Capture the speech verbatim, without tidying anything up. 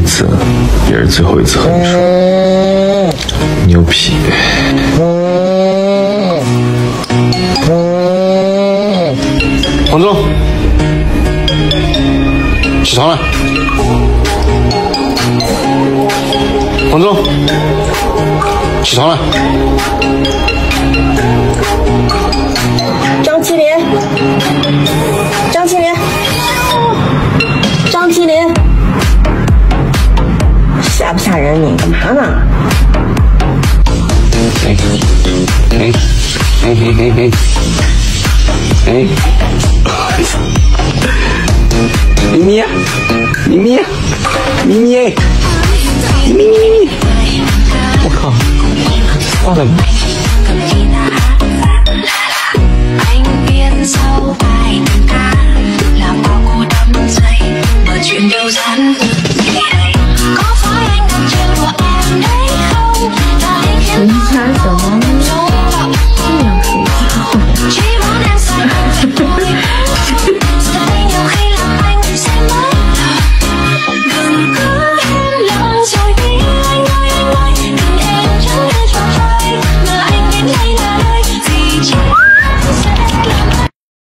次，也是最后一次和你说，牛皮。黄忠，起床了。黄忠，起床了。 张麒麟，张麒麟，张麒麟，吓不吓人？你干嘛呢？ 哎哎哎哎哎哎！咪咪呀，咪咪呀，咪咪哎，咪咪咪咪！我靠，挂了吗？ 你看什